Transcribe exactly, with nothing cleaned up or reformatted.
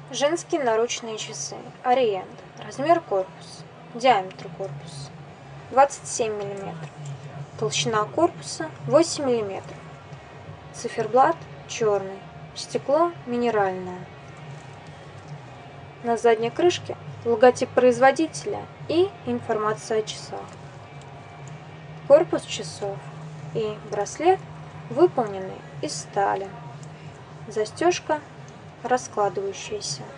Женские наручные часы. Ориент. Размер корпуса. Диаметр корпуса двадцать семь миллиметров. Толщина корпуса восемь миллиметров. Циферблат черный. Стекло минеральное. На задней крышке логотип производителя и информация о часах. Корпус часов и браслет выполнены из стали. Застежка раскладывающаяся.